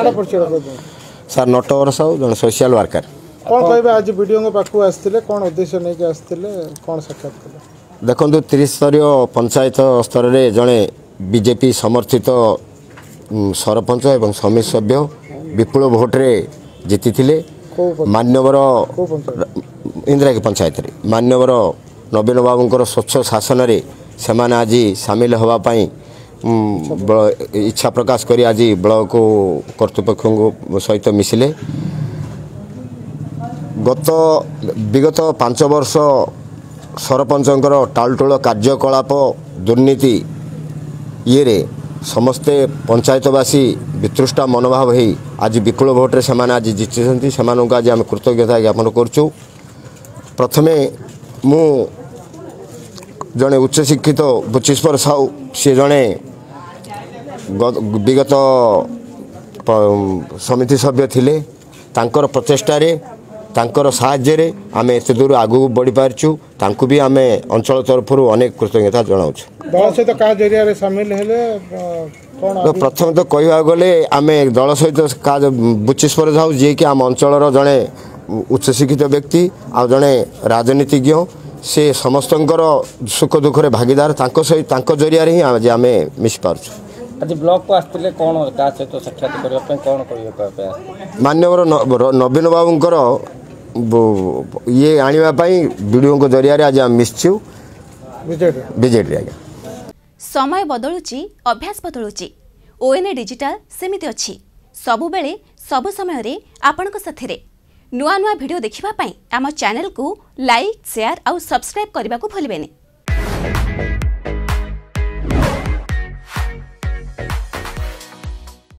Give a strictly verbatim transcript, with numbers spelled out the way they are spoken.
Sir Natwar Sahu जन social worker कौन कहबे आज वीडियो पाखु आसते कौन उद्देश्य नहीं आसते कौन साक्षात कले देखो त्रिश स्तरीय पंचायत स्तर में जड़े बीजेपी समर्थित सरपंच एवं समिति सभ्य विपुल भोट्रे जीति थे मान्यवर इंदिरा की पंचायत रे मान्यवर नवीन बाबूंकर स्वच्छ शासन रे सेमाने आज सामिल होगापाई इच्छा प्रकाश करी आज ब्लॉक कर्तृपक्ष सहित मिसिले गत विगत पांच वर्ष सरपंचर टालटोल कार्यकलाप दुर्नीति ये समस्ते पंचायतवासी वितृष्टा मनोभाव हो आज विपुल भोट्रे से आज जीति से आज आम कृतज्ञता ज्ञापन करुँ। प्रथमे मु जड़े उच्च शिक्षित बुचीश्वर साहू सी जड़े विगत समिति सभ्य थिले तांकर प्रचेष्टा तांकर साहाय्य आम एत दूर आगू बढ़ी पार्चु तांकु भी आम अंचल तरफ अनेक कृतज्ञता जनाऊँ। दल सहित का जरिया सामिल हेले प्रथम तो कहवा गले आम दल सहित का बुचीश्वर साहू जी कि आम अंचल जड़े उच्च शिक्षित व्यक्ति आ जड़े राजनीतिज्ञ से समस्तंकर सुख दुख भागीदार तांको सहित तांको जरिया ही आज आम मिशि पार्चु। आज ब्लॉक को आसते कौन का सहित साक्षात करने कौन कह मान्यवर नवीन बाबूंकर ये आने वीडियो को जरिया आज आम मिशु बीजेडी आज्ञा समय बदलुची अभ्यास बदलुची ओएनए डिजिटल सेमिति अछि सबु बेले सब समय रे आपनक साथरे नुआ नुआ वीडियो देखिबा पई आम चैनल को लाइक शेयर और सब्सक्राइब करने को भूलिबेनी।